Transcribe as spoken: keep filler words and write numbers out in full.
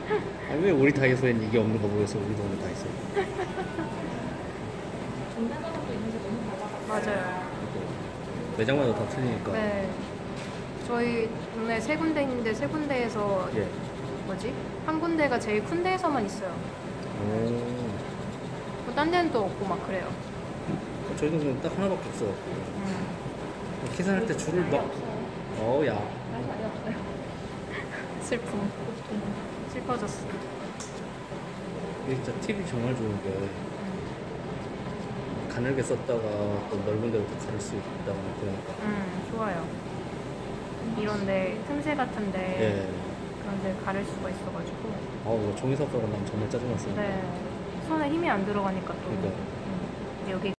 아니, 왜 우리 다이소엔 이게 없는 거 보여서 우리 동네 다이소. 전자가방도 있는데 너무 달라가지고. 맞아요. 매장마다 다 틀리니까. 네. 저희 동네 세 군데 있는데 세 군데에서 예. 뭐지? 한 군데가 제일 큰 데에서만 있어요. 오. 딴 데는 또 없고 막 그래요. 저희 동네는 딱 하나밖에 없어. 음. 계산할 때 줄을 막. 어야. 다시 많이 없어요. 슬픔. 슬퍼졌어. 이게 진짜 팁이 정말 좋은 게 가늘게 썼다가 또 넓은 데로 또 가를 수 있다고 그러니까. 음, 좋아요. 이런데 틈새 같은데 예. 그런데 가를 수가 있어가지고. 어, 이거 종이 삽사가 나면 정말 짜증났어요. 네. 손에 힘이 안 들어가니까 또. 그러니까. 음. 여기